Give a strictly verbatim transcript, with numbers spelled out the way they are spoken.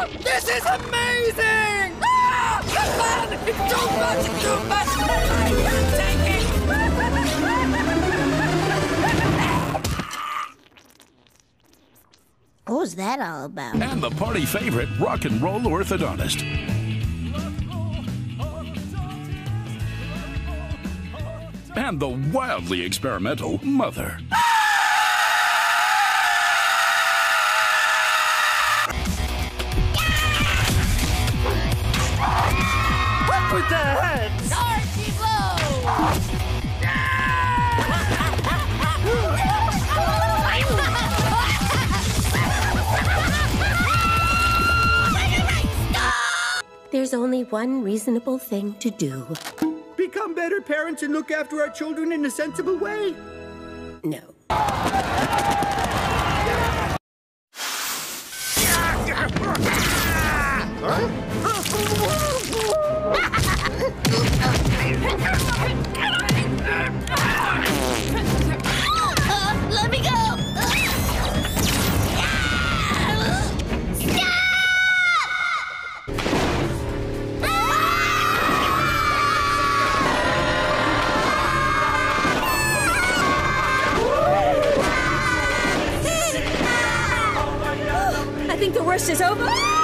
This is amazing! Ah! The fun! It's too much, too much! I can't take it! What was that all about? And the party favorite, rock and roll orthodontist. And the wildly experimental mother. Up with the heads! Archie blow! There's only one reasonable thing to do. Become better parents and look after our children in a sensible way. No. Uh, let me go! I think the worst is over.